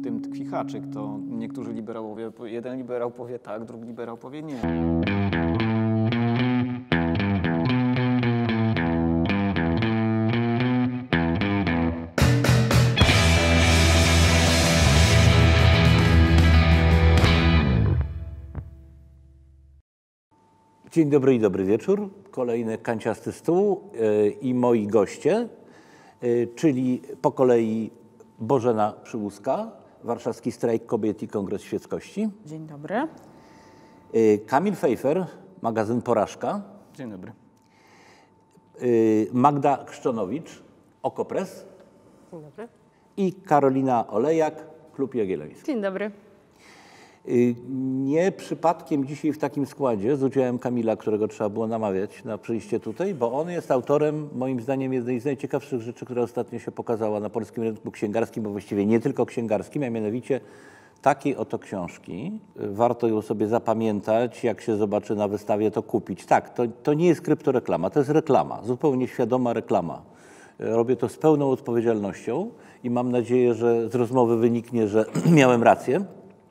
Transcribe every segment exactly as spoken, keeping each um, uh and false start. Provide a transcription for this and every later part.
tym tkwi haczyk. To niektórzy liberałowie, jeden liberał powie tak, drugi liberał powie nie. Dzień dobry i dobry wieczór. Kolejny kanciasty stół yy, i moi goście, yy, czyli po kolei Bożena Przyłuska, Warszawski Strajk Kobiet i Kongres Świeckości. Dzień dobry. Yy, Kamil Fejfer, magazyn Porażka. Dzień dobry. Yy, Magda Krzczonowicz, Okopres. Dzień dobry. I Karolina Olejak, Klub Jagielloński. Dzień dobry. Nie przypadkiem dzisiaj w takim składzie z udziałem Kamila, którego trzeba było namawiać na przyjście tutaj, bo on jest autorem, moim zdaniem, jednej z najciekawszych rzeczy, która ostatnio się pokazała na polskim rynku księgarskim, bo właściwie nie tylko księgarskim, a mianowicie takiej oto książki. Warto ją sobie zapamiętać, jak się zobaczy na wystawie, to kupić. Tak, to, to nie jest kryptoreklama, to jest reklama, zupełnie świadoma reklama. Robię to z pełną odpowiedzialnością i mam nadzieję, że z rozmowy wyniknie, że miałem rację.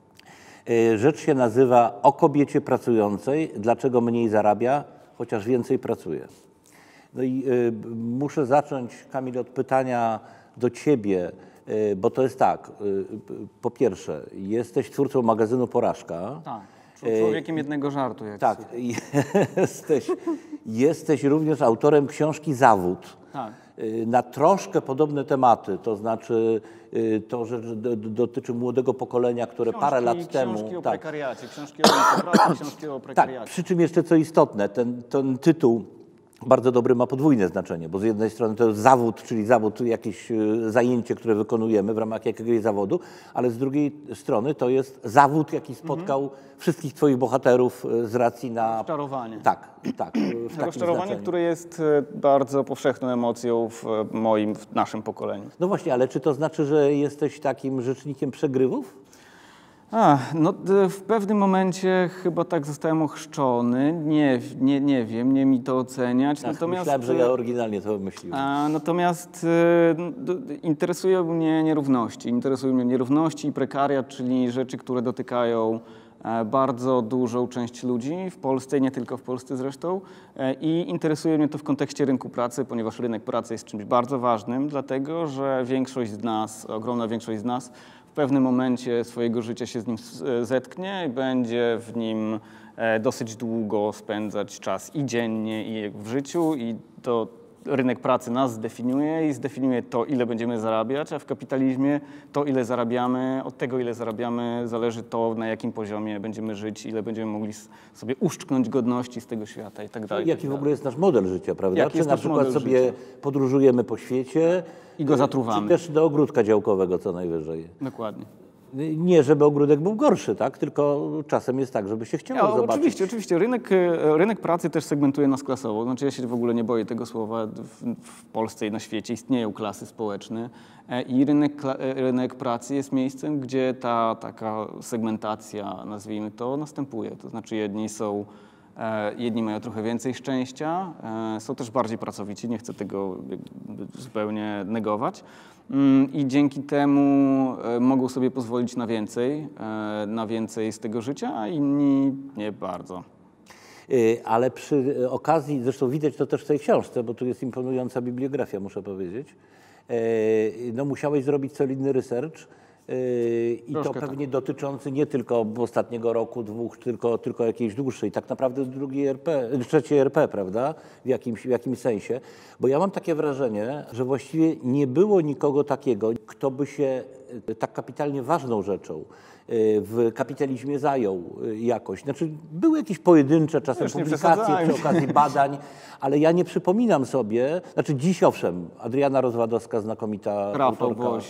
Rzecz się nazywa O kobiecie pracującej, dlaczego mniej zarabia, chociaż więcej pracuje. No i y, muszę zacząć, Kamil, od pytania do ciebie, y, bo to jest tak, y, po pierwsze, jesteś twórcą magazynu Porażka. Tak, człowiekiem jednego żartu. Jak tak, jesteś, jesteś również autorem książki Zawód. Tak. Na troszkę podobne tematy, to znaczy to, że dotyczy młodego pokolenia, które książki, parę lat temu... Książki o tak, prekariacie, książki o rynku pracy, książki o prekariacie. Tak, przy czym jeszcze co istotne, ten, ten tytuł bardzo dobry ma podwójne znaczenie, bo z jednej strony to jest zawód, czyli zawód, jakieś zajęcie, które wykonujemy w ramach jakiegoś zawodu, ale z drugiej strony to jest zawód, jaki spotkał mhm. wszystkich twoich bohaterów z racji na... Rozczarowanie. Tak, tak. W Rozczarowanie, znaczeniu. które jest bardzo powszechną emocją w moim, w naszym pokoleniu. No właśnie, ale czy to znaczy, że jesteś takim rzecznikiem przegrywów? A, no w pewnym momencie chyba tak zostałem ochrzczony. Nie, nie, nie wiem, nie mi to oceniać. Tak, natomiast, myślałem, że ja oryginalnie to wymyśliłem. A, natomiast y, interesują mnie nierówności. Interesują mnie nierówności i prekariat, czyli rzeczy, które dotykają bardzo dużą część ludzi w Polsce, nie tylko w Polsce zresztą. I interesuje mnie to w kontekście rynku pracy, ponieważ rynek pracy jest czymś bardzo ważnym, dlatego że większość z nas, ogromna większość z nas w pewnym momencie swojego życia się z nim zetknie i będzie w nim dosyć długo spędzać czas i dziennie, i w życiu, i to rynek pracy nas zdefiniuje i zdefiniuje to, ile będziemy zarabiać, a w kapitalizmie to, ile zarabiamy, od tego, ile zarabiamy, zależy to, na jakim poziomie będziemy żyć, ile będziemy mogli sobie uszczknąć godności z tego świata i tak dalej. Jaki w ogóle jest nasz model życia, prawda? Jaki Czy jest na nasz przykład model sobie życia? podróżujemy po świecie I go zatruwamy. Czy też do ogródka działkowego co najwyżej. Dokładnie. Nie, żeby ogródek był gorszy, tak? Tylko czasem jest tak, żeby się chciało Ja, zobaczyć. Oczywiście, oczywiście. Rynek, rynek pracy też segmentuje nas klasowo. Znaczy ja się w ogóle nie boję tego słowa. W, w Polsce i na świecie istnieją klasy społeczne i rynek, rynek pracy jest miejscem, gdzie ta taka segmentacja, nazwijmy to, następuje. To znaczy jedni są Jedni mają trochę więcej szczęścia, są też bardziej pracowici, nie chcę tego zupełnie negować i dzięki temu mogą sobie pozwolić na więcej, na więcej z tego życia, a inni nie bardzo. Ale przy okazji, zresztą widać to też w tej książce, bo tu jest imponująca bibliografia, muszę powiedzieć, no musiałeś zrobić solidny research. I Troszkę to pewnie tak. dotyczący nie tylko ostatniego roku, dwóch, tylko, tylko jakiejś dłuższej, tak naprawdę drugiej R P, trzeciej R P, prawda, w jakimś, w jakimś sensie. Bo ja mam takie wrażenie, że właściwie nie było nikogo takiego, kto by się tak kapitalnie ważną rzeczą w kapitalizmie zajął jakoś. Znaczy były jakieś pojedyncze czasem Już nie publikacje przy okazji badań, ale ja nie przypominam sobie, znaczy dziś owszem, Adriana Rozwadowska, znakomita Rafał autorka, Woś.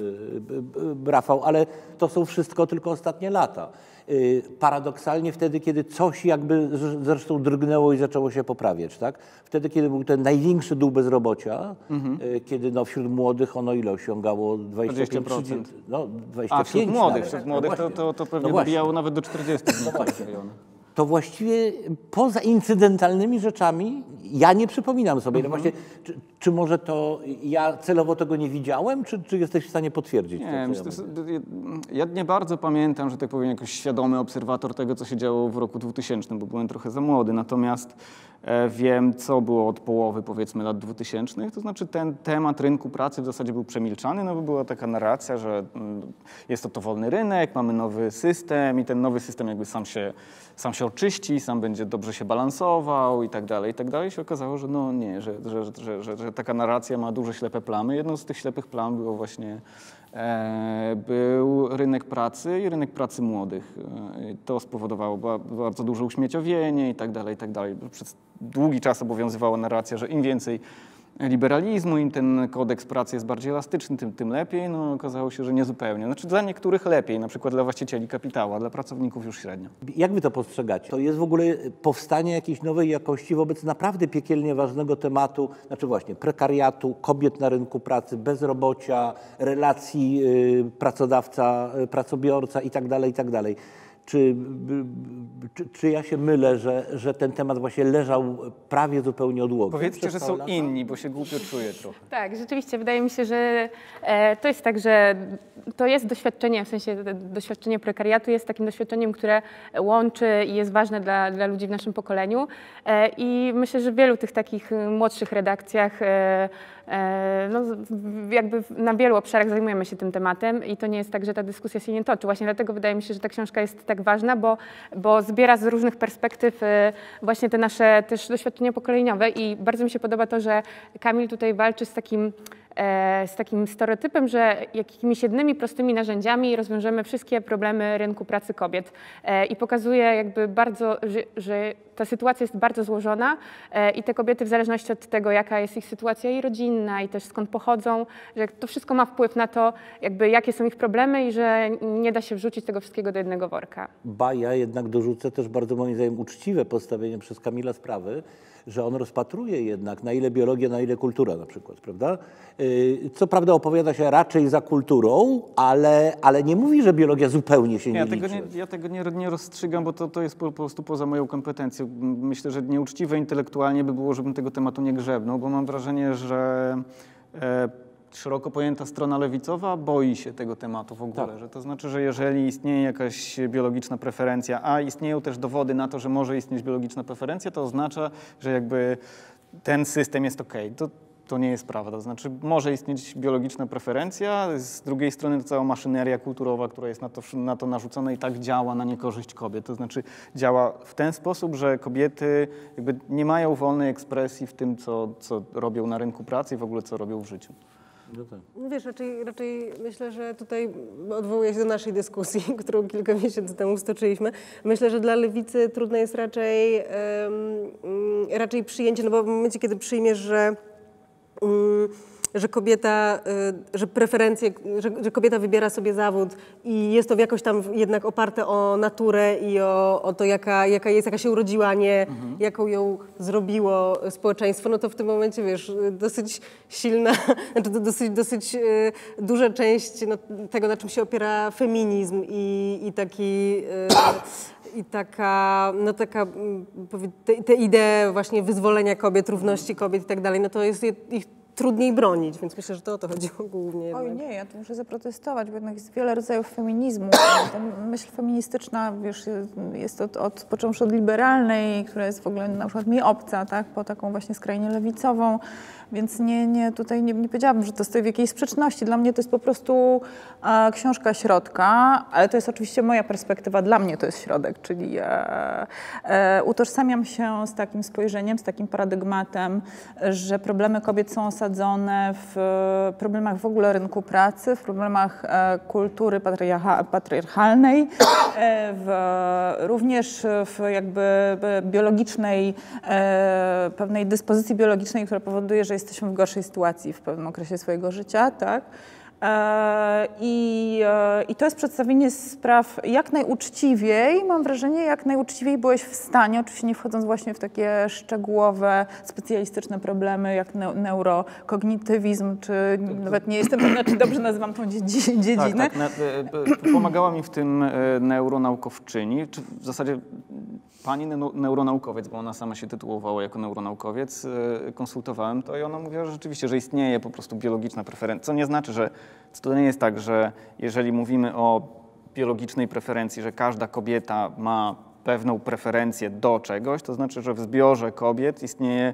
Rafał, ale to są wszystko tylko ostatnie lata. Paradoksalnie wtedy, kiedy coś jakby zresztą drgnęło i zaczęło się poprawiać, tak? Wtedy, kiedy był ten największy dół bezrobocia, mhm. kiedy no, wśród młodych ono ile osiągało dwadzieścia pięć procent? No, dwadzieścia pięć A wśród młodych, nawet. wśród młodych no to, to, to pewnie no dobijało nawet do czterdziestu. No właśnie. to właściwie poza incydentalnymi rzeczami ja nie przypominam sobie. No właśnie, czy, czy może to ja celowo tego nie widziałem, czy, czy jesteś w stanie potwierdzić? Nie, to, myślę, ja, ja nie bardzo pamiętam, że tak powiem, jakoś świadomy obserwator tego, co się działo w roku dwutysięcznym, bo byłem trochę za młody. Natomiast e, wiem, co było od połowy, powiedzmy, lat dwutysięcznych. To znaczy ten temat rynku pracy w zasadzie był przemilczany, no bo była taka narracja, że mm, jest to, to wolny rynek, mamy nowy system i ten nowy system jakby sam się, sam się oczyści, sam będzie dobrze się balansował i tak dalej, i tak dalej. I się okazało, że no nie, że, że, że, że, że taka narracja ma duże ślepe plamy. Jedną z tych ślepych plam było właśnie e, był rynek pracy i rynek pracy młodych. E, to spowodowało ba, bardzo duże uśmieciowienie i tak dalej, i tak dalej. Przez długi czas obowiązywała narracja, że im więcej liberalizmu, im ten kodeks pracy jest bardziej elastyczny, tym, tym lepiej. No okazało się, że niezupełnie. Znaczy dla niektórych lepiej, na przykład dla właścicieli kapitału, a dla pracowników już średnio. Jak wy to postrzegacie? To jest w ogóle powstanie jakiejś nowej jakości wobec naprawdę piekielnie ważnego tematu, znaczy właśnie prekariatu, kobiet na rynku pracy, bezrobocia, relacji y, pracodawca-pracobiorca i tak dalej, i tak dalej. Czy, czy, czy ja się mylę, że, że ten temat właśnie leżał prawie zupełnie odłogiem? Powiedzcie, że są inni, bo się głupio czuję trochę. Tak, rzeczywiście wydaje mi się, że e, to jest tak, że to jest doświadczenie, w sensie doświadczenie prekariatu jest takim doświadczeniem, które łączy i jest ważne dla, dla ludzi w naszym pokoleniu. E, I myślę, że w wielu tych takich młodszych redakcjach e, no, jakby na wielu obszarach zajmujemy się tym tematem i to nie jest tak, że ta dyskusja się nie toczy. Właśnie dlatego wydaje mi się, że ta książka jest tak ważna, bo, bo zbiera z różnych perspektyw właśnie te nasze też doświadczenia pokoleniowe i bardzo mi się podoba to, że Kamil tutaj walczy z takim z takim stereotypem, że jakimiś jednymi prostymi narzędziami rozwiążemy wszystkie problemy rynku pracy kobiet i pokazuje jakby bardzo, że, że ta sytuacja jest bardzo złożona i te kobiety w zależności od tego, jaka jest ich sytuacja i rodzinna i też skąd pochodzą, że to wszystko ma wpływ na to, jakby jakie są ich problemy i że nie da się wrzucić tego wszystkiego do jednego worka. Ba, ja jednak dorzucę też bardzo moim zdaniem uczciwe postawienie przez Kamila sprawy, że on rozpatruje jednak, na ile biologia, na ile kultura na przykład, prawda? Co prawda opowiada się raczej za kulturą, ale, ale nie mówi, że biologia zupełnie się nie ja liczy. Tego nie, ja tego nie, nie rozstrzygam, bo to, to jest po prostu poza moją kompetencją. Myślę, że nieuczciwe intelektualnie by było, żebym tego tematu nie grzebnął, bo mam wrażenie, że e, szeroko pojęta strona lewicowa boi się tego tematu w ogóle. Tak. Że to znaczy, że jeżeli istnieje jakaś biologiczna preferencja, a istnieją też dowody na to, że może istnieć biologiczna preferencja, to oznacza, że jakby ten system jest okej. To, to nie jest prawda. To znaczy może istnieć biologiczna preferencja, z drugiej strony to cała maszyneria kulturowa, która jest na to, na to narzucona i tak działa na niekorzyść kobiet. To znaczy działa w ten sposób, że kobiety jakby nie mają wolnej ekspresji w tym, co, co robią na rynku pracy i w ogóle co robią w życiu. No tak. Wiesz, raczej, raczej myślę, że tutaj odwołuję się do naszej dyskusji, którą kilka miesięcy temu stoczyliśmy. Myślę, że dla lewicy trudne jest raczej, um, raczej przyjęcie, no bo w momencie, kiedy przyjmiesz, że um, że kobieta, że preferencje, że, że kobieta wybiera sobie zawód i jest to jakoś tam jednak oparte o naturę i o, o to, jaka, jaka jest, jaka się urodziła, a nie mhm. jaką ją zrobiło społeczeństwo, no to w tym momencie, wiesz, dosyć silna, znaczy dosyć, dosyć duża część no, tego, na czym się opiera feminizm i, i taki... I taka, no taka, te, te idee właśnie wyzwolenia kobiet, równości kobiet i tak dalej, no to jest ich trudniej bronić, więc myślę, że to o to chodziło głównie. Oj nie, ja tu muszę zaprotestować, bo jednak jest wiele rodzajów feminizmu. Ta myśl feministyczna, wiesz, jest od, od, począwszy od liberalnej, która jest w ogóle na przykład mi obca, tak, po taką właśnie skrajnie lewicową, więc nie, nie, tutaj nie, nie powiedziałabym, że to stoi w jakiejś sprzeczności. Dla mnie to jest po prostu e, książka środka, ale to jest oczywiście moja perspektywa, dla mnie to jest środek, czyli e, e, utożsamiam się z takim spojrzeniem, z takim paradygmatem, że problemy kobiet są osadzone w problemach w ogóle rynku pracy, w problemach e, kultury patriarcha, patriarchalnej, e, w, również w jakby biologicznej, e, pewnej dyspozycji biologicznej, która powoduje, że jesteśmy w gorszej sytuacji w pewnym okresie swojego życia, tak? I, I to jest przedstawienie spraw jak najuczciwiej, mam wrażenie, jak najuczciwiej byłeś w stanie, oczywiście nie wchodząc właśnie w takie szczegółowe, specjalistyczne problemy jak ne neurokognitywizm, czy nawet nie jestem pewna, czy dobrze nazywam tą dziedzinę. Tak, tak. Pomagała mi w tym neuronaukowczyni, czy w zasadzie pani neu- neuronaukowiec, bo ona sama się tytułowała jako neuronaukowiec, y, konsultowałem to i ona mówiła, że rzeczywiście, że istnieje po prostu biologiczna preferencja, co nie znaczy, że to nie jest tak, że jeżeli mówimy o biologicznej preferencji, że każda kobieta ma pewną preferencję do czegoś, to znaczy, że w zbiorze kobiet istnieje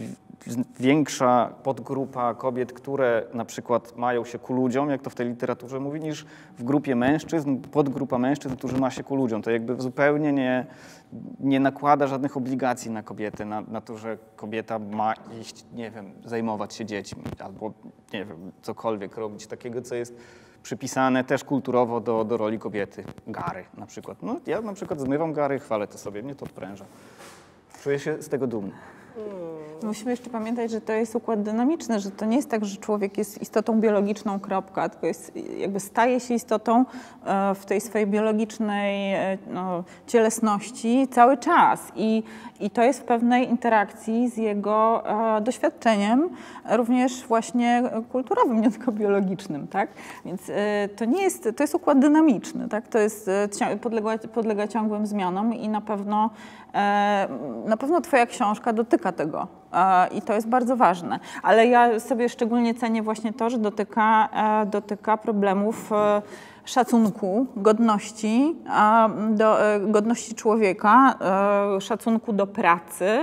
większa podgrupa kobiet, które na przykład mają się ku ludziom, jak to w tej literaturze mówi, niż w grupie mężczyzn, podgrupa mężczyzn, którzy ma się ku ludziom. To jakby zupełnie nie, nie nakłada żadnych obligacji na kobiety, na, na to, że kobieta ma iść, nie wiem, zajmować się dziećmi albo, nie wiem, cokolwiek robić takiego, co jest przypisane też kulturowo do, do roli kobiety. Gary na przykład. No, ja na przykład zmywam gary, chwalę to sobie, mnie to odpręża. Czuję się z tego dumny. Musimy jeszcze pamiętać, że to jest układ dynamiczny, że to nie jest tak, że człowiek jest istotą biologiczną, kropka, tylko jest, jakby staje się istotą w tej swojej biologicznej no, cielesności cały czas. I, I to jest w pewnej interakcji z jego e, doświadczeniem, również właśnie kulturowym, nie tylko biologicznym, tak? Więc e, to nie jest, to jest układ dynamiczny, tak? To jest, e, podlega, podlega ciągłym zmianom i na pewno e, na pewno twoja książka dotyka tego. I to jest bardzo ważne. Ale ja sobie szczególnie cenię właśnie to, że dotyka, dotyka problemów szacunku, godności, do, godności człowieka, szacunku do pracy,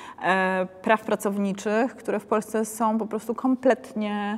praw pracowniczych, które w Polsce są po prostu kompletnie,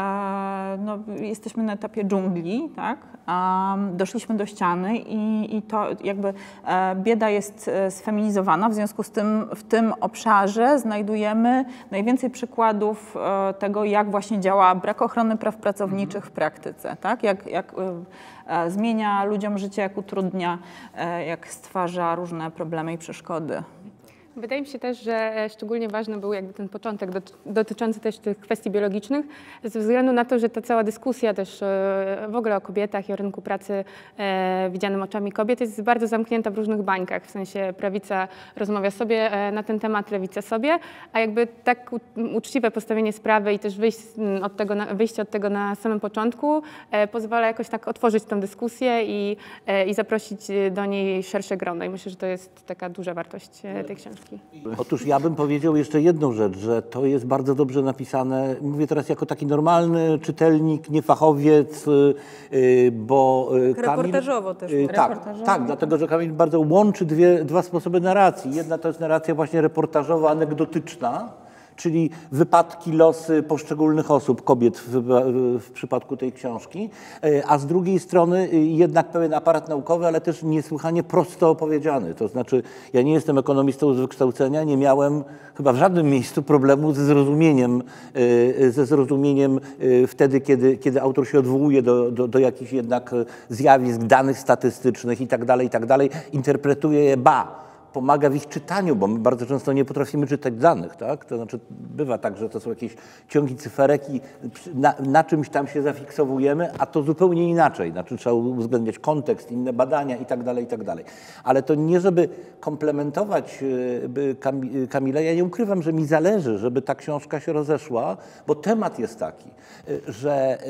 no, jesteśmy na etapie dżungli, tak? Doszliśmy do ściany i, i to jakby bieda jest sfeminizowana, w związku z tym w tym obszarze znajdujemy najwięcej przykładów tego, jak właśnie działa brak ochrony praw pracowniczych w praktyce, tak? Jak, jak zmienia ludziom życie, jak utrudnia, jak stwarza różne problemy i przeszkody. Wydaje mi się też, że szczególnie ważny był jakby ten początek dotyczący też tych kwestii biologicznych, ze względu na to, że ta cała dyskusja też w ogóle o kobietach i o rynku pracy widzianym oczami kobiet jest bardzo zamknięta w różnych bańkach, w sensie prawica rozmawia sobie na ten temat, lewica sobie, a jakby tak uczciwe postawienie sprawy i też wyjść od tego, wyjście od tego na samym początku pozwala jakoś tak otworzyć tę dyskusję i, i zaprosić do niej szersze grono i myślę, że to jest taka duża wartość tej książki. Otóż ja bym powiedział jeszcze jedną rzecz, że to jest bardzo dobrze napisane. Mówię teraz jako taki normalny czytelnik, nie fachowiec, bo Kamil... Reportażowo też. Tak, Reportażowo. tak, dlatego że Kamil bardzo łączy dwie, dwa sposoby narracji. Jedna to jest narracja właśnie reportażowa, anegdotyczna, czyli wypadki, losy poszczególnych osób, kobiet w, w przypadku tej książki, a z drugiej strony jednak pełen aparat naukowy, ale też niesłychanie prosto opowiedziany. To znaczy, ja nie jestem ekonomistą z wykształcenia, nie miałem chyba w żadnym miejscu problemu ze zrozumieniem, ze zrozumieniem wtedy, kiedy, kiedy autor się odwołuje do, do, do jakichś jednak zjawisk, danych statystycznych i tak dalej, i tak dalej, interpretuje je ba. Pomaga w ich czytaniu, bo my bardzo często nie potrafimy czytać danych, tak? To znaczy bywa tak, że to są jakieś ciągi cyferek i na, na czymś tam się zafiksowujemy, a to zupełnie inaczej. Znaczy trzeba uwzględniać kontekst, inne badania i tak dalej, i tak dalej. Ale to nie, żeby komplementować Kamila, ja nie ukrywam, że mi zależy, żeby ta książka się rozeszła, bo temat jest taki, że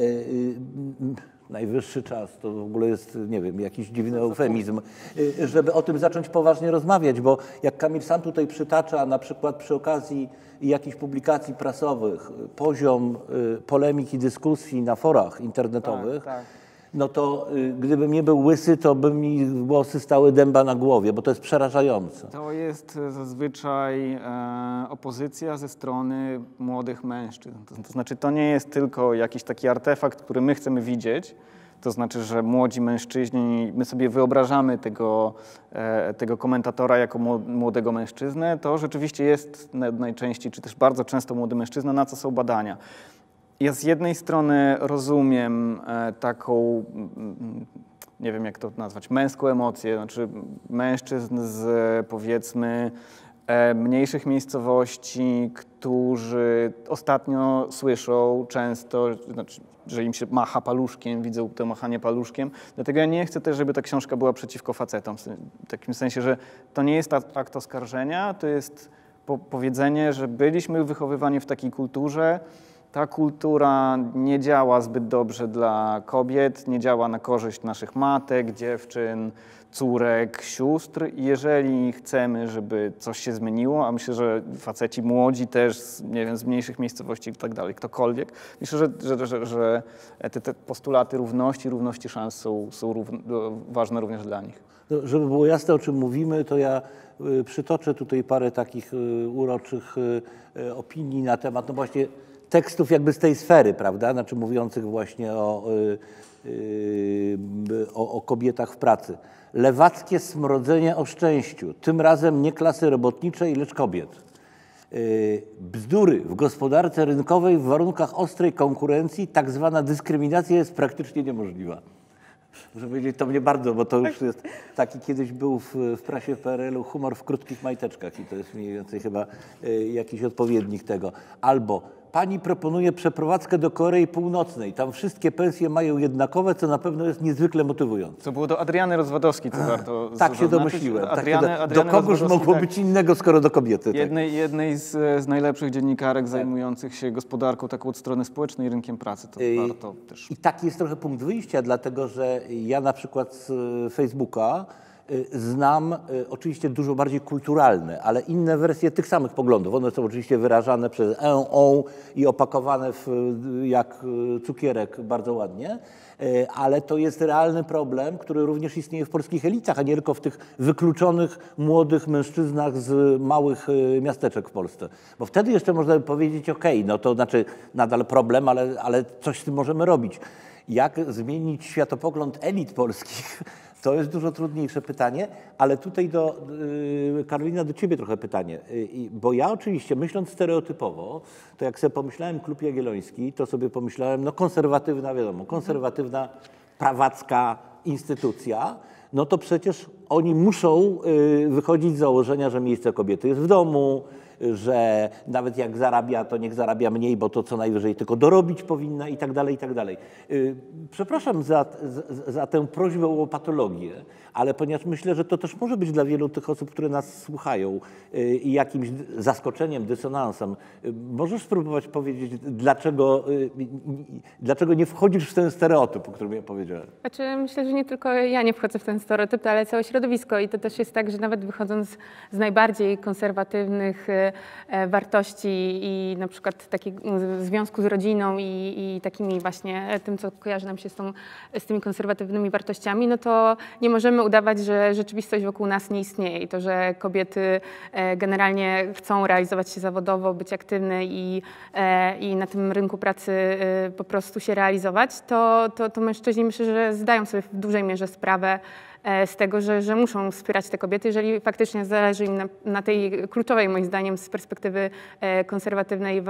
najwyższy czas, to w ogóle jest, nie wiem, jakiś dziwny eufemizm, żeby o tym zacząć poważnie rozmawiać, bo jak Kamil sam tutaj przytacza, na przykład przy okazji jakichś publikacji prasowych, poziom polemik i dyskusji na forach internetowych, tak, tak. No to y, gdybym nie był łysy, to by mi włosy stały dęba na głowie, bo to jest przerażające. To jest zazwyczaj e, opozycja ze strony młodych mężczyzn. To, to znaczy, to nie jest tylko jakiś taki artefakt, który my chcemy widzieć. To znaczy, że młodzi mężczyźni, my sobie wyobrażamy tego, e, tego komentatora jako młodego mężczyznę. To rzeczywiście jest najczęściej, czy też bardzo często młody mężczyzna, na co są badania. Ja z jednej strony rozumiem e, taką, nie wiem jak to nazwać, męską emocję, znaczy mężczyzn z powiedzmy e, mniejszych miejscowości, którzy ostatnio słyszą często, znaczy, że im się macha paluszkiem, widzą to machanie paluszkiem. Dlatego ja nie chcę też, żeby ta książka była przeciwko facetom, w takim sensie, że to nie jest akt oskarżenia, to jest po powiedzenie, że byliśmy wychowywani w takiej kulturze, ta kultura nie działa zbyt dobrze dla kobiet, nie działa na korzyść naszych matek, dziewczyn, córek, sióstr. Jeżeli chcemy, żeby coś się zmieniło, a myślę, że faceci młodzi też, z, nie wiem, z mniejszych miejscowości i tak dalej, ktokolwiek, myślę, że, że, że, że te, te postulaty równości, równości szans są, są równe, ważne również dla nich. No, żeby było jasne, o czym mówimy, to ja y, przytoczę tutaj parę takich y, uroczych y, opinii na temat, no właśnie tekstów jakby z tej sfery, prawda, znaczy mówiących właśnie o, y, y, o, o kobietach w pracy. Lewackie smrodzenie o szczęściu, tym razem nie klasy robotniczej, lecz kobiet. Y, bzdury w gospodarce rynkowej w warunkach ostrej konkurencji, tak zwana dyskryminacja jest praktycznie niemożliwa. Muszę powiedzieć, to mnie bardzo, bo to już jest taki, kiedyś był w, w prasie P R L u humor w krótkich majteczkach i to jest mniej więcej chyba y, jakiś odpowiednik tego. Albo pani proponuje przeprowadzkę do Korei Północnej, tam wszystkie pensje mają jednakowe, co na pewno jest niezwykle motywujące. Co było do Adriany Rozwadowskiej, co warto Tak się zaznaczyć. domyśliłem. Adriany, tak się do, Adriany do kogoż Rozwadowskiej, mogło tak. być innego, skoro do kobiety. Jednej, jednej z, z najlepszych dziennikarek zajmujących się gospodarką taką od strony społecznej i rynkiem pracy. To I, warto też. I taki jest trochę punkt wyjścia, dlatego że ja na przykład z Facebooka y, znam y, oczywiście dużo bardziej kulturalne, ale inne wersje tych samych poglądów. One są oczywiście wyrażane przez e, o i opakowane w, jak cukierek bardzo ładnie. Ale to jest realny problem, który również istnieje w polskich elitach, a nie tylko w tych wykluczonych młodych mężczyznach z małych miasteczek w Polsce. Bo wtedy jeszcze można by powiedzieć, okej, no to znaczy nadal problem, ale, ale coś z tym możemy robić. Jak zmienić światopogląd elit polskich? To jest dużo trudniejsze pytanie, ale tutaj do yy, Karolina, do ciebie trochę pytanie, yy, bo ja oczywiście myśląc stereotypowo, to jak sobie pomyślałem Klub Jagielloński, to sobie pomyślałem, no konserwatywna, wiadomo, konserwatywna, prawacka instytucja, no to przecież oni muszą yy, wychodzić z założenia, że miejsce kobiety jest w domu, że nawet jak zarabia, to niech zarabia mniej, bo to co najwyżej tylko dorobić powinna i tak dalej, i tak dalej. Przepraszam za, za, za tę prośbę o patologię, ale ponieważ myślę, że to też może być dla wielu tych osób, które nas słuchają i jakimś zaskoczeniem, dysonansem. Możesz spróbować powiedzieć, dlaczego, dlaczego nie wchodzisz w ten stereotyp, o którym ja powiedziałem? Znaczy, myślę, że nie tylko ja nie wchodzę w ten stereotyp, ale całe środowisko i to też jest tak, że nawet wychodząc z najbardziej konserwatywnych wartości i na przykład takiego związku z rodziną i, i takimi właśnie tym, co kojarzy nam się z, tą, z tymi konserwatywnymi wartościami, no to nie możemy udawać, że rzeczywistość wokół nas nie istnieje i to, że kobiety generalnie chcą realizować się zawodowo, być aktywne i, i na tym rynku pracy po prostu się realizować, to, to, to mężczyźni myślę, że zdają sobie w dużej mierze sprawę z tego, że, że muszą wspierać te kobiety, jeżeli faktycznie zależy im na, na tej kluczowej, moim zdaniem, z perspektywy konserwatywnej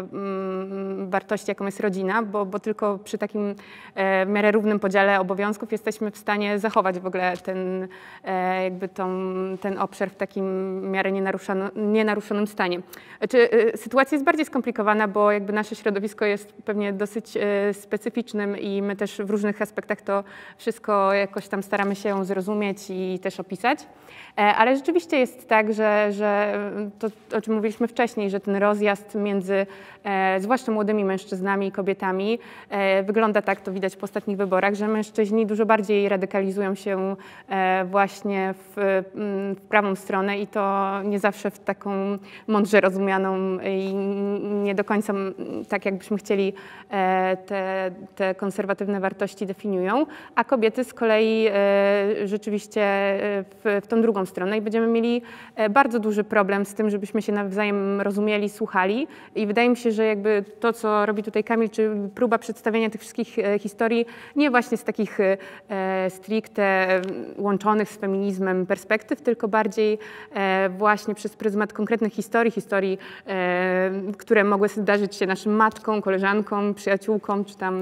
wartości, jaką jest rodzina, bo, bo tylko przy takim w miarę równym podziale obowiązków jesteśmy w stanie zachować w ogóle ten, jakby tą, ten obszar w takim w miarę nienaruszonym, nienaruszonym stanie. Znaczy, sytuacja jest bardziej skomplikowana, bo jakby nasze środowisko jest pewnie dosyć specyficznym i my też w różnych aspektach to wszystko jakoś tam staramy się zrozumieć i też opisać, ale rzeczywiście jest tak, że, że to, o czym mówiliśmy wcześniej, że ten rozjazd między e, zwłaszcza młodymi mężczyznami i kobietami e, wygląda tak, to widać po ostatnich wyborach, że mężczyźni dużo bardziej radykalizują się e, właśnie w, w prawą stronę i to nie zawsze w taką mądrze rozumianą i nie do końca tak, jakbyśmy chcieli e, te, te konserwatywne wartości definiują, a kobiety z kolei e, rzeczywiście w, w tą drugą stronę i będziemy mieli bardzo duży problem z tym, żebyśmy się nawzajem rozumieli, słuchali i wydaje mi się, że jakby to, co robi tutaj Kamil, czy próba przedstawienia tych wszystkich historii, nie właśnie z takich e, stricte łączonych z feminizmem perspektyw, tylko bardziej e, właśnie przez pryzmat konkretnych historii, historii, e, które mogły zdarzyć się naszym matkom, koleżankom, przyjaciółkom, czy tam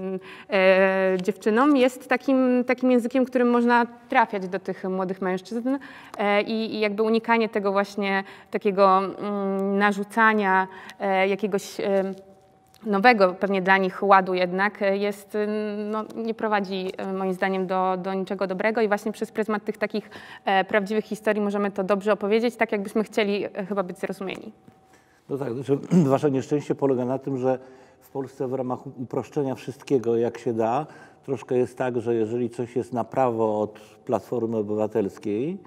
e, dziewczynom, jest takim, takim językiem, którym można trafiać do tych młodych mężczyzn e, i, i jakby unikanie tego właśnie takiego mm, narzucania e, jakiegoś e, nowego pewnie dla nich ładu jednak jest, no, nie prowadzi moim zdaniem do, do niczego dobrego i właśnie przez pryzmat tych takich e, prawdziwych historii możemy to dobrze opowiedzieć, tak jakbyśmy chcieli chyba być zrozumieni. No tak, znaczy, wasze nieszczęście polega na tym, że w Polsce w ramach uproszczenia wszystkiego, jak się da, troszkę jest tak, że jeżeli coś jest na prawo od Platformy Obywatelskiej,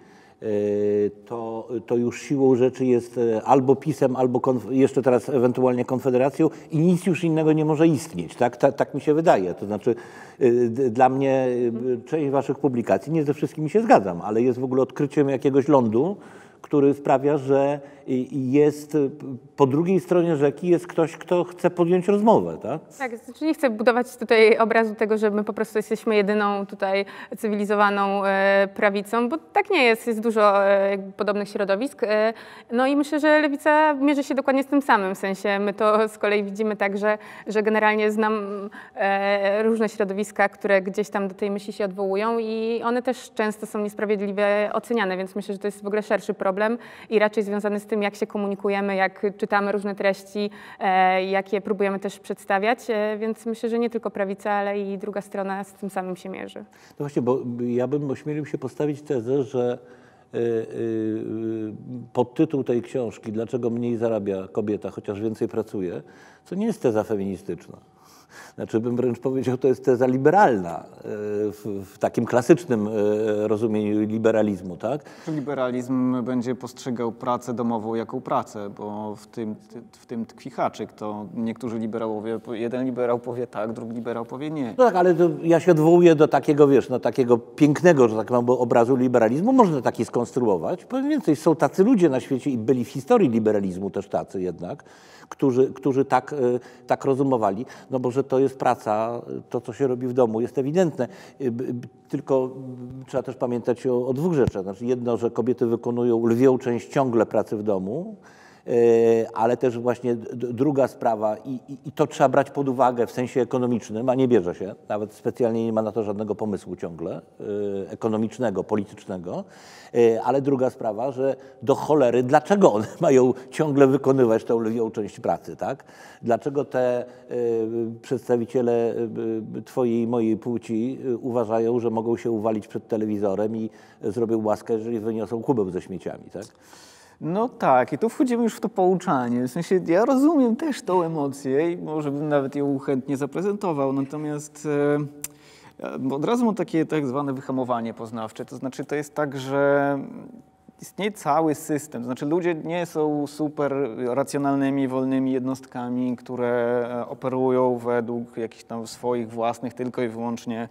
to, to już siłą rzeczy jest albo PiS-em, albo jeszcze teraz ewentualnie Konfederacją i nic już innego nie może istnieć. Tak, tak, tak mi się wydaje. To znaczy dla mnie część waszych publikacji, nie ze wszystkimi się zgadzam, ale jest w ogóle odkryciem jakiegoś lądu, który sprawia, że jest po drugiej stronie rzeki jest ktoś, kto chce podjąć rozmowę, tak? Tak, znaczy nie chcę budować tutaj obrazu tego, że my po prostu jesteśmy jedyną tutaj cywilizowaną e, prawicą, bo tak nie jest, jest dużo e, jakby podobnych środowisk. E, no i myślę, że lewica mierzy się dokładnie z tym samym, w sensie my to z kolei widzimy tak, że, że generalnie znam e, różne środowiska, które gdzieś tam do tej myśli się odwołują i one też często są niesprawiedliwie oceniane, więc myślę, że to jest w ogóle szerszy problem i raczej związany z tym, jak się komunikujemy, jak czytamy różne treści, e, jak je próbujemy też przedstawiać, e, więc myślę, że nie tylko prawica, ale i druga strona z tym samym się mierzy. No właśnie, bo ja bym ośmielił się postawić tezę, że y, y, podtytuł tej książki, Dlaczego mniej zarabia kobieta, chociaż więcej pracuje, to nie jest teza feministyczna. Znaczy bym wręcz powiedział, to jest teza liberalna w, w takim klasycznym rozumieniu liberalizmu, tak? Liberalizm będzie postrzegał pracę domową jako pracę, bo w tym, w tym tkwi haczyk. To niektórzy liberałowie, jeden liberał powie tak, drugi liberał powie nie. No tak, ale to ja się odwołuję do takiego, wiesz, no takiego pięknego, że tak mam obrazu liberalizmu, można taki skonstruować. Powiem więcej, są tacy ludzie na świecie i byli w historii liberalizmu też tacy jednak, którzy, którzy tak, tak rozumowali, no bo że to jest praca, to co się robi w domu jest ewidentne, tylko trzeba też pamiętać o, o dwóch rzeczach, znaczy jedno, że kobiety wykonują lwią część ciągle pracy w domu, ale też właśnie druga sprawa i, i, i to trzeba brać pod uwagę w sensie ekonomicznym, a nie bierze się, nawet specjalnie nie ma na to żadnego pomysłu ciągle, ekonomicznego, politycznego, ale druga sprawa, że do cholery, dlaczego one mają ciągle wykonywać tę lwią część pracy, tak? Dlaczego te przedstawiciele twojej i mojej płci uważają, że mogą się uwalić przed telewizorem i zrobią łaskę, jeżeli wyniosą kubeł ze śmieciami, tak? No tak, i tu wchodzimy już w to pouczanie. W sensie ja rozumiem też tą emocję i może bym nawet ją chętnie zaprezentował, natomiast e, od razu mam takie tak zwane wyhamowanie poznawcze. To znaczy to jest tak, że istnieje cały system, to znaczy ludzie nie są super racjonalnymi, wolnymi jednostkami, które operują według jakichś tam swoich własnych tylko i wyłącznie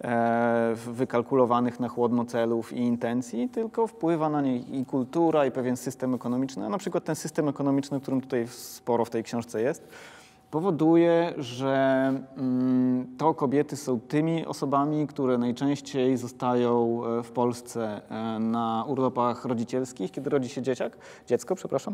e, wykalkulowanych na chłodno celów i intencji, tylko wpływa na nie i kultura, i pewien system ekonomiczny, a na przykład ten system ekonomiczny, o którym tutaj sporo w tej książce jest, powoduje, że mm, to kobiety są tymi osobami, które najczęściej zostają w Polsce na urlopach rodzicielskich, kiedy rodzi się dzieciak, dziecko, przepraszam,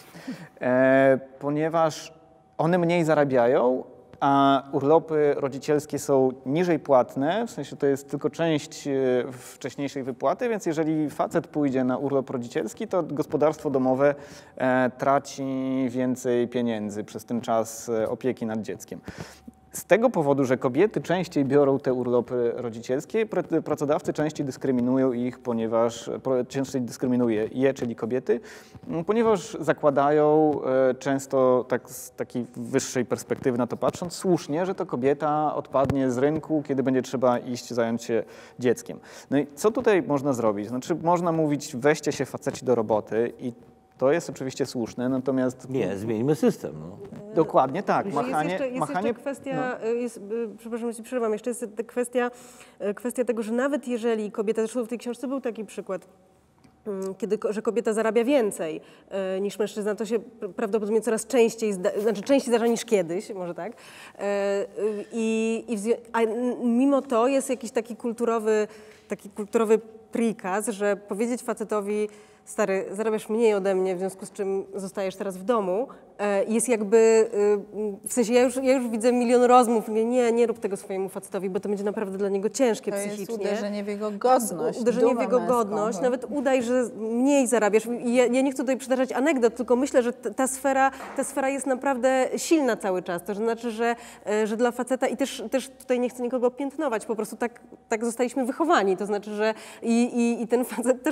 e, ponieważ one mniej zarabiają, a urlopy rodzicielskie są niżej płatne, w sensie to jest tylko część wcześniejszej wypłaty, więc jeżeli facet pójdzie na urlop rodzicielski, to gospodarstwo domowe e, traci więcej pieniędzy przez ten czas opieki nad dzieckiem. Z tego powodu, że kobiety częściej biorą te urlopy rodzicielskie, pracodawcy częściej dyskryminują ich, ponieważ częściej dyskryminuje je, czyli kobiety, ponieważ zakładają często, tak z takiej wyższej perspektywy na to patrząc, słusznie, że to kobieta odpadnie z rynku, kiedy będzie trzeba iść zająć się dzieckiem. No i co tutaj można zrobić? Znaczy można mówić, weźcie się faceci do roboty i to jest oczywiście słuszne, natomiast... Nie, zmieńmy system. No. Dokładnie tak. Jest Machanie, jeszcze, jest machanie, jeszcze kwestia, no. jest, przepraszam, że przerwam, jeszcze jest kwestia, kwestia tego, że nawet jeżeli kobieta, zresztą w tej książce był taki przykład, kiedy, że kobieta zarabia więcej e, niż mężczyzna, to się prawdopodobnie coraz częściej, zda, znaczy częściej zdarza niż kiedyś, może tak. E, i, i w, a mimo to jest jakiś taki kulturowy, taki kulturowy prikaz, że powiedzieć facetowi, stary, zarabiasz mniej ode mnie, w związku z czym zostajesz teraz w domu, jest jakby, w sensie ja już, ja już widzę milion rozmów, mówię, nie, nie rób tego swojemu facetowi, bo to będzie naprawdę dla niego ciężkie to psychicznie. To jest uderzenie w jego godność. Uderzenie w jego godność, nawet udaj, że mniej zarabiasz. Ja, ja nie chcę tutaj przytaczać anegdot, tylko myślę, że ta sfera, ta sfera jest naprawdę silna cały czas. To znaczy, że, że dla faceta, i też, też tutaj nie chcę nikogo piętnować, po prostu tak, tak zostaliśmy wychowani, to znaczy, że i, i, i ten facet też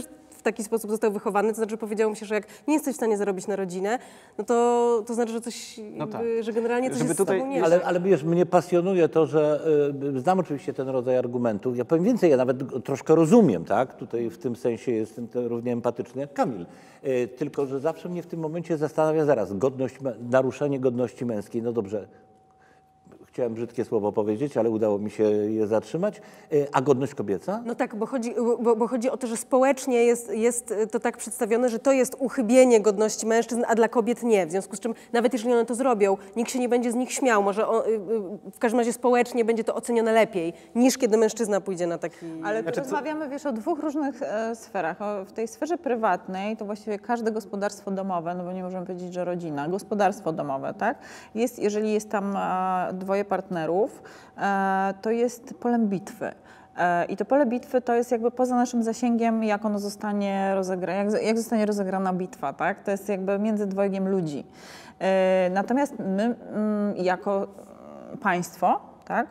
taki sposób został wychowany, to znaczy powiedziało mu się, że jak nie jesteś w stanie zarobić na rodzinę, no to, to znaczy, że coś, No tak. jakby, że generalnie coś Żeby jest tutaj- z tobą nie Ale, tak. ale wiesz, mnie pasjonuje to, że y, znam oczywiście ten rodzaj argumentów. Ja powiem więcej, ja nawet go troszkę rozumiem, tak? Tutaj w tym sensie jestem to równie empatyczny jak Kamil. Y, tylko, że zawsze mnie w tym momencie zastanawia zaraz, godność, mę- naruszenie godności męskiej. No dobrze, chciałem brzydkie słowo powiedzieć, ale udało mi się je zatrzymać. Y, a godność kobieca? No tak, bo chodzi, bo, bo chodzi o to, że społecznie jest, jest to tak przedstawione, że to jest uchybienie godności mężczyzn, a dla kobiet nie. W związku z czym nawet jeżeli one to zrobią, nikt się nie będzie z nich śmiał. Może o, y, y, w każdym razie społecznie będzie to ocenione lepiej, niż kiedy mężczyzna pójdzie na taki... Ale tu Znaczy, co- rozmawiamy, wiesz, o dwóch różnych e, sferach. O, w tej sferze prywatnej to właściwie każde gospodarstwo domowe, no bo nie możemy powiedzieć, że rodzina, gospodarstwo domowe, tak? Jest, jeżeli jest tam e, dwoje partnerów, e, to jest polem bitwy. E, I to pole bitwy to jest jakby poza naszym zasięgiem, jak ono zostanie rozegrane, jak, jak zostanie rozegrana bitwa, tak? To jest jakby między dwojgiem ludzi. E, natomiast my mm, jako państwo, tak?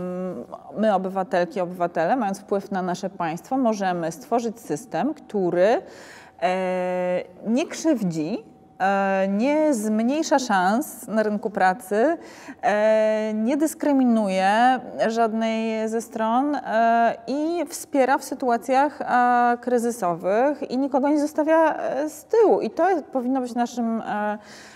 My, obywatelki, obywatele, mając wpływ na nasze państwo, możemy stworzyć system, który e, nie krzywdzi, e, nie zmniejsza szans na rynku pracy, e, nie dyskryminuje żadnej ze stron e, i wspiera w sytuacjach e, kryzysowych i nikogo nie zostawia e, z tyłu. I to jest, powinno być naszym e,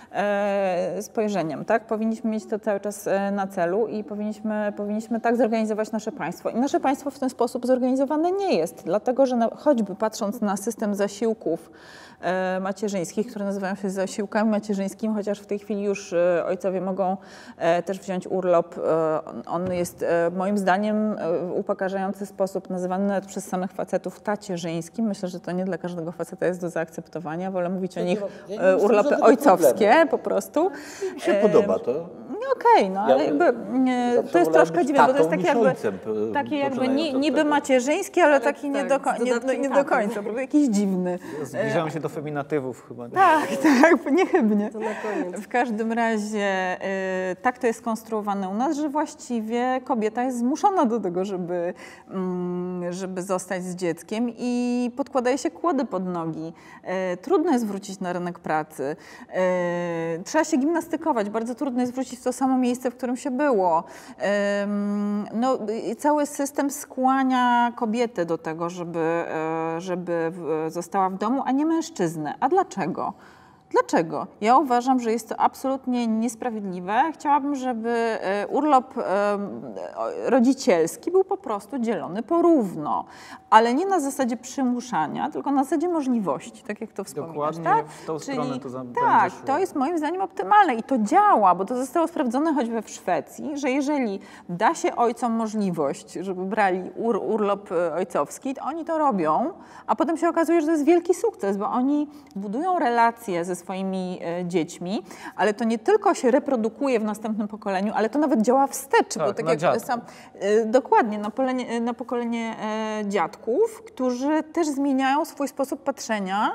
e, spojrzeniem, tak? Powinniśmy mieć to cały czas e, na celu i powinniśmy, powinniśmy tak zorganizować nasze państwo. I nasze państwo w ten sposób zorganizowane nie jest, dlatego że na, choćby patrząc na system zasiłków e, macierzyńskich, które nazywają się zasiłkami macierzyńskimi, chociaż w tej chwili już e, ojcowie mogą e, też wziąć urlop. E, on, on jest e, moim zdaniem e, w upokarzający sposób nazywany nawet przez samych facetów tacierzyńskim. Myślę, że to nie dla każdego faceta jest do zaakceptowania. Wolę mówić o nich ja nie e, mam z tym urlopy żadnego ojcowskie problemu. po prostu. Mi się E, podoba to. No okej, no ale Ja jakby nie, zawsze to jest wolałem troszkę być dziwne, bo to jest tatą takie niż jakby, ojcem, p- takie jakby poczynając ni, od niby tego. macierzyński, ale taki nie, tak, do, z koń- nie, dodatkiem nie do taty. końca, po prostu jakiś dziwny. Zbliżamy się do feminatywów chyba. Tak, tak, niechybnie. To na koniec. W każdym razie y, tak to jest konstruowane u nas, że właściwie kobieta jest zmuszona do tego, żeby, mm, żeby zostać z dzieckiem i podkłada jej się kłody pod nogi. Y, trudno jest wrócić na rynek pracy. Y, trzeba się gimnastykować. Bardzo trudno jest wrócić w to samo miejsce, w którym się było. Ym, no, i cały system skłania kobietę do tego, żeby, e, żeby w- została w domu, a nie mężczyznę. A dlaczego? Dlaczego? Ja uważam, że jest to absolutnie niesprawiedliwe. Chciałabym, żeby e, urlop e, o- rodzicielski był po prostu dzielony porówno, ale nie na zasadzie przymuszania, tylko na zasadzie możliwości, tak jak to wspominasz. Dokładnie tak? w tą stronę to za- będzie Tak, szło. to jest moim zdaniem optymalne i to działa, bo to zostało sprawdzone choćby w Szwecji, że jeżeli da się ojcom możliwość, żeby brali ur, urlop e, ojcowski, to oni to robią, a potem się okazuje, że to jest wielki sukces, bo oni budują relacje ze swoimi e, dziećmi, ale to nie tylko się reprodukuje w następnym pokoleniu, ale to nawet działa wstecz, bo Tak, tak na jak dziadków. sam e, dokładnie na, polenie, na pokolenie e, dziadków, którzy też zmieniają swój sposób patrzenia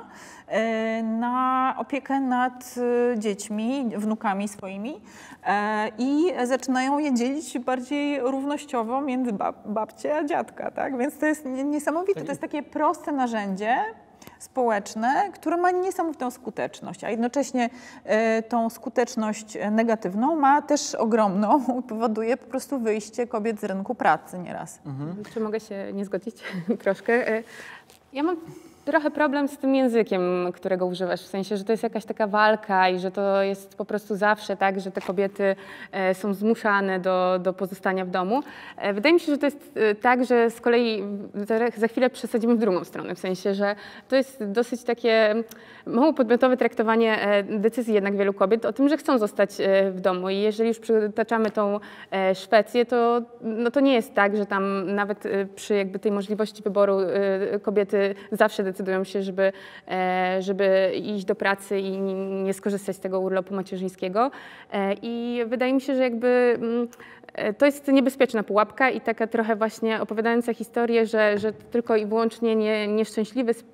e, na opiekę nad e, dziećmi, wnukami swoimi e, i zaczynają je dzielić bardziej równościowo między bab, babcię a dziadka, tak? Więc to jest nie- niesamowite, to jest takie proste narzędzie społeczne, które ma niesamowitą skuteczność, a jednocześnie e, tą skuteczność negatywną ma też ogromną i powoduje po prostu wyjście kobiet z rynku pracy nieraz. Czy mogę się nie zgodzić troszkę? E, Ja mam trochę problem z tym językiem, którego używasz, w sensie, że to jest jakaś taka walka i że to jest po prostu zawsze tak, że te kobiety e, są zmuszane do, do pozostania w domu. E, Wydaje mi się, że to jest e, tak, że z kolei za, za chwilę przesadzimy w drugą stronę, w sensie, że to jest dosyć takie mało podmiotowe traktowanie e, decyzji jednak wielu kobiet o tym, że chcą zostać e, w domu i jeżeli już przytaczamy tą e, Szwecję, to, no to nie jest tak, że tam nawet e, przy jakby tej możliwości wyboru e, kobiety zawsze decydują się, żeby, e, żeby iść do pracy i nie skorzystać z tego urlopu macierzyńskiego. E, I wydaje mi się, że jakby mm, e, to jest niebezpieczna pułapka i taka trochę właśnie opowiadająca historię, że, że tylko i wyłącznie nie, nieszczęśliwy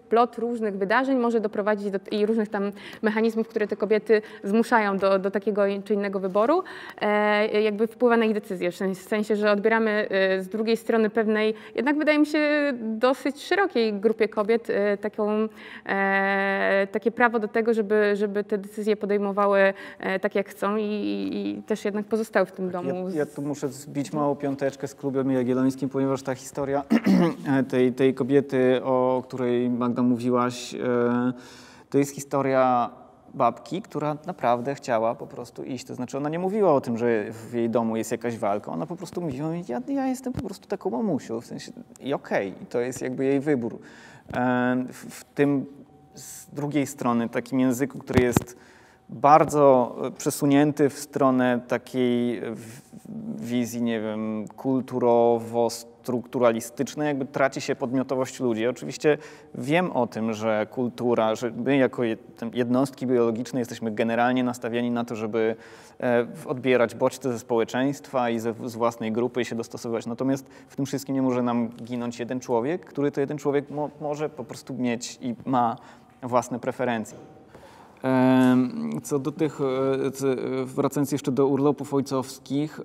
splot różnych wydarzeń może doprowadzić do i różnych tam mechanizmów, które te kobiety zmuszają do, do takiego czy innego wyboru, e, jakby wpływa na ich decyzje, w sensie, w sensie, że odbieramy e, z drugiej strony pewnej, jednak wydaje mi się dosyć szerokiej grupie kobiet e, taką, e, takie prawo do tego, żeby, żeby te decyzje podejmowały e, tak jak chcą i, i też jednak pozostały w tym domu. Ja, ja tu muszę zbić małą piąteczkę z Klubem Jagiellońskim, ponieważ ta historia tej, tej kobiety, o której Magda mówiłaś, e, to jest historia babki, która naprawdę chciała po prostu iść. To znaczy ona nie mówiła o tym, że w jej domu jest jakaś walka. Ona po prostu mówiła, ja, ja jestem po prostu taką mamusią. W sensie, i okej, okay, to jest jakby jej wybór. E, w, w tym z drugiej strony takim języku, który jest bardzo przesunięty w stronę takiej wizji, nie wiem, kulturowo-strukturalistycznej, jakby traci się podmiotowość ludzi. Ja oczywiście wiem o tym, że kultura, że my jako jednostki biologiczne jesteśmy generalnie nastawieni na to, żeby odbierać bodźce ze społeczeństwa i ze, z własnej grupy i się dostosowywać. Natomiast w tym wszystkim nie może nam ginąć jeden człowiek, który to jeden człowiek mo, może po prostu mieć i ma własne preferencje. Co do tych, wracając jeszcze do urlopów ojcowskich,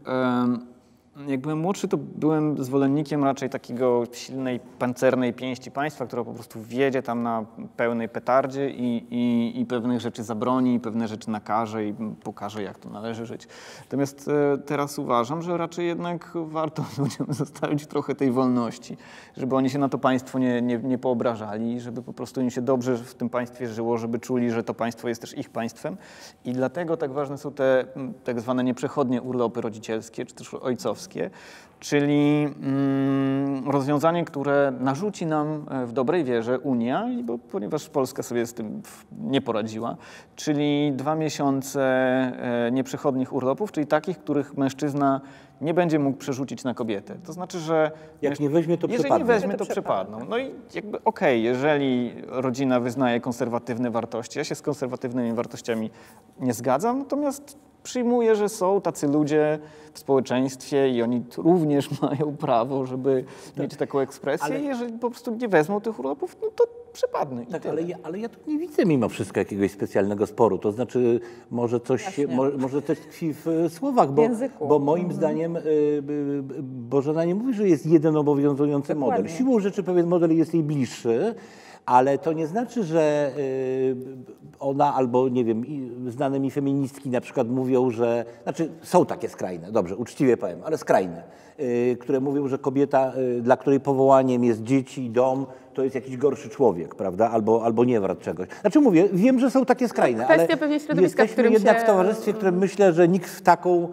jak byłem młodszy, to byłem zwolennikiem raczej takiego silnej, pancernej pięści państwa, która po prostu wjedzie tam na pełnej petardzie i, i, i pewnych rzeczy zabroni, i pewne rzeczy nakaże i pokaże, jak to należy żyć. Natomiast teraz uważam, że raczej jednak warto ludziom zostawić trochę tej wolności, żeby oni się na to państwo nie, nie, nie poobrażali, żeby po prostu im się dobrze w tym państwie żyło, żeby czuli, że to państwo jest też ich państwem. I dlatego tak ważne są te tak zwane nieprzechodnie urlopy rodzicielskie, czy też ojcowskie, czyli mm, rozwiązanie, które narzuci nam w dobrej wierze Unia, bo, ponieważ Polska sobie z tym nie poradziła, czyli dwa miesiące e, nieprzechodnich urlopów, czyli takich, których mężczyzna nie będzie mógł przerzucić na kobietę. To znaczy, że jak nie weźmie, to jeżeli przepadną. nie weźmie, to przepadną. No i jakby okej, okay, jeżeli rodzina wyznaje konserwatywne wartości, ja się z konserwatywnymi wartościami nie zgadzam, natomiast przyjmuję, że są tacy ludzie w społeczeństwie i oni również mają prawo, żeby tak mieć taką ekspresję. Ale jeżeli po prostu nie wezmą tych urlopów, no to przepadną. Tak, ale ja, ale ja tu nie widzę mimo wszystko jakiegoś specjalnego sporu. To znaczy może coś, mo, może coś tkwi w słowach, bo, bo moim mhm. zdaniem y, y, Bożena nie mówi, że jest jeden obowiązujący Dokładnie. model. Siłą rzeczy pewien model jest jej bliższy, ale to nie znaczy, że y, ona albo, nie wiem, znane mi feministki na przykład mówią, że, znaczy są takie skrajne, dobrze, uczciwie powiem, ale skrajne, y, które mówią, że kobieta, y, dla której powołaniem jest dzieci i dom, to jest jakiś gorszy człowiek, prawda, albo, albo nie wart czegoś. Znaczy mówię, wiem, że są takie skrajne, no, ale pewnie środowiska, jesteśmy jednak się... w towarzystwie, w którym myślę, że nikt w taką,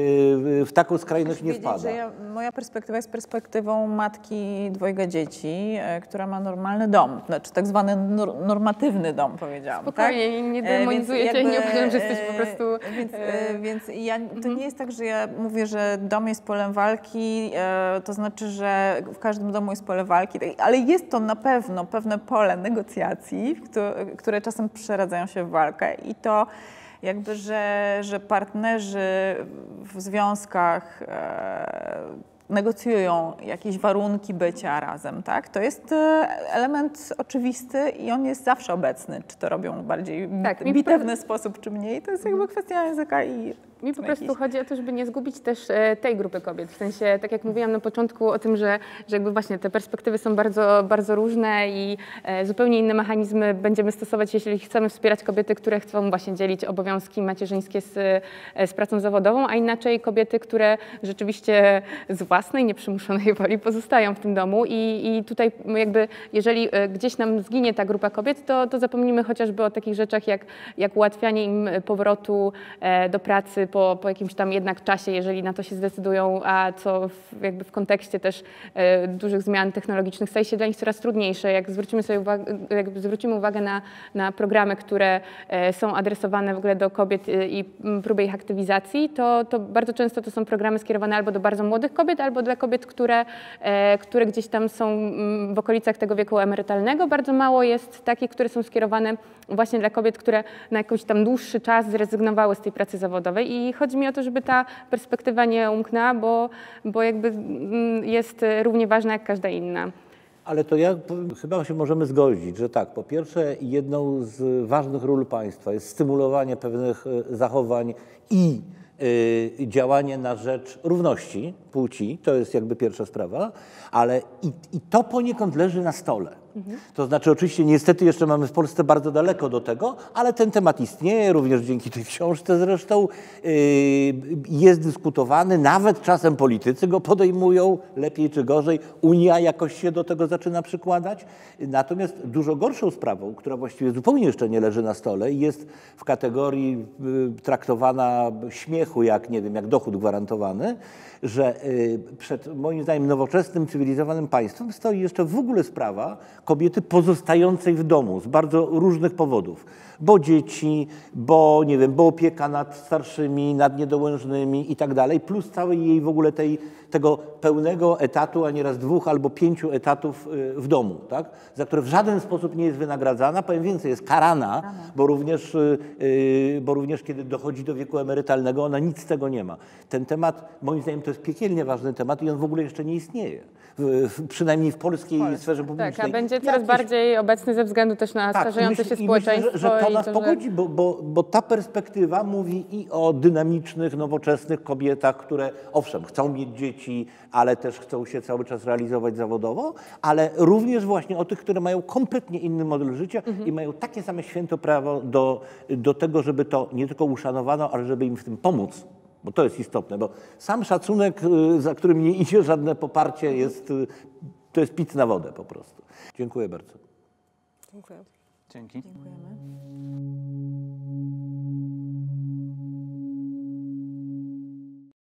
w taką skrajność nie wpada. Że ja, moja perspektywa jest perspektywą matki dwojga dzieci, która ma normalny dom, znaczy tak zwany normatywny dom, powiedziałam. Spokojnie, tak? nie demonizujecie, jakby, nie uważam, że jesteś po prostu... Więc, więc ja, to nie jest tak, że ja mówię, że dom jest polem walki, to znaczy, że w każdym domu jest pole walki, ale jest to na pewno pewne pole negocjacji, które czasem przeradzają się w walkę i to jakby, że, że partnerzy w związkach e, negocjują jakieś warunki bycia razem, tak? To jest element oczywisty i on jest zawsze obecny. Czy to robią w bardziej tak, bitewny sposób, czy mniej, to jest jakby kwestia języka i Mi po prostu chodzi o to, żeby nie zgubić też tej grupy kobiet. W sensie, tak jak mówiłam na początku o tym, że, że jakby właśnie te perspektywy są bardzo, bardzo różne i zupełnie inne mechanizmy będziemy stosować, jeśli chcemy wspierać kobiety, które chcą właśnie dzielić obowiązki macierzyńskie z, z pracą zawodową, a inaczej kobiety, które rzeczywiście z własnej, nieprzymuszonej woli pozostają w tym domu i, i tutaj jakby, jeżeli gdzieś nam zginie ta grupa kobiet, to, to zapomnimy chociażby o takich rzeczach jak, jak ułatwianie im powrotu do pracy, Po, po jakimś tam jednak czasie, jeżeli na to się zdecydują, a co w, jakby w kontekście też e, dużych zmian technologicznych staje się dla nich coraz trudniejsze. Jak zwrócimy sobie uwagę, jak zwrócimy uwagę na, na programy, które e, są adresowane w ogóle do kobiet e, i próby ich aktywizacji, to, to bardzo często to są programy skierowane albo do bardzo młodych kobiet, albo dla kobiet, które, e, które gdzieś tam są w okolicach tego wieku emerytalnego. Bardzo mało jest takich, które są skierowane właśnie dla kobiet, które na jakiś tam dłuższy czas zrezygnowały z tej pracy zawodowej. I chodzi mi o to, żeby ta perspektywa nie umknęła, bo, bo jakby jest równie ważna jak każda inna. Ale to ja powiem, chyba się możemy zgodzić, że tak, po pierwsze jedną z ważnych ról państwa jest stymulowanie pewnych e, zachowań i y, działanie na rzecz równości płci, to jest jakby pierwsza sprawa, ale i, i to poniekąd leży na stole. Mhm. To znaczy oczywiście niestety jeszcze mamy w Polsce bardzo daleko do tego, ale ten temat istnieje, również dzięki tej książce zresztą yy, jest dyskutowany, nawet czasem politycy go podejmują, lepiej czy gorzej, Unia jakoś się do tego zaczyna przykładać. Natomiast dużo gorszą sprawą, która właściwie zupełnie jeszcze nie leży na stole i jest w kategorii yy, traktowana śmiechu, jak nie wiem, jak dochód gwarantowany, że przed moim zdaniem nowoczesnym, cywilizowanym państwem stoi jeszcze w ogóle sprawa kobiety pozostającej w domu z bardzo różnych powodów. Bo dzieci, bo nie wiem, bo opieka nad starszymi, nad niedołężnymi i tak dalej, plus całej jej w ogóle tej, tego pełnego etatu, a nieraz dwóch albo pięciu etatów w domu, tak? Za które w żaden sposób nie jest wynagradzana, powiem więcej, jest karana, bo również, bo również kiedy dochodzi do wieku emerytalnego, ona nic z tego nie ma. Ten temat, moim zdaniem, to jest piekielnie ważny temat i on w ogóle jeszcze nie istnieje. W, w, przynajmniej w polskiej Polsce. Sferze publicznej. Tak, a będzie coraz Jakiś... bardziej obecny ze względu też na tak, starzejące myśl, się społeczeństwo. Myślę, że, że to nas to, pogodzi, bo, bo, bo ta perspektywa mówi i o dynamicznych, nowoczesnych kobietach, które owszem, chcą mieć dzieci, ale też chcą się cały czas realizować zawodowo, ale również właśnie o tych, które mają kompletnie inny model życia mhm. i mają takie same święto prawo do, do tego, żeby to nie tylko uszanowano, ale żeby im w tym pomóc. Bo to jest istotne, bo sam szacunek, za którym nie idzie żadne poparcie, jest, to jest pic na wodę po prostu. Dziękuję bardzo. Dziękuję. Dzięki. Dziękujemy.